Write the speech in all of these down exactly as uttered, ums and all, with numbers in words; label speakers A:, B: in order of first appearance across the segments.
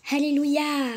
A: Alléluia.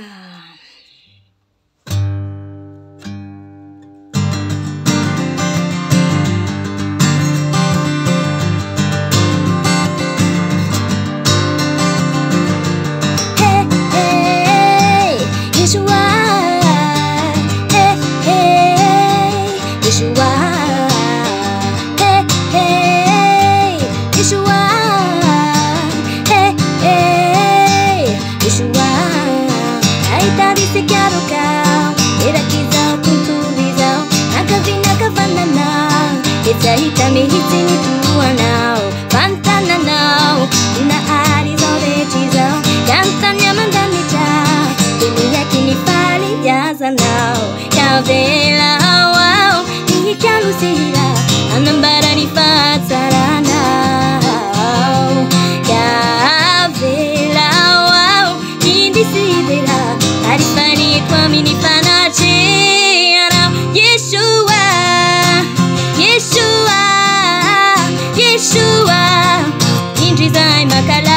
A: Hey, hey, Yéhoshoua. Hey, hey, Yéhoshoua. Hey, hey, Yéhoshoua. Hey, hey, Yéhoshoua. Aita di sekian kau, era kisah tunturizau, nakavina kavananau, ita hitami hitini tuanau, fantananau, na arizodetizau, cantanya mandamita, dunia kini pali yazanau, kavela wow, nikalusira, anambara ni fatsaranau, kavela wow, indisidera, arifani kwa mini fanachera, Yéhoshoua, Yéhoshoua, Yéhoshoua, indrizai makala.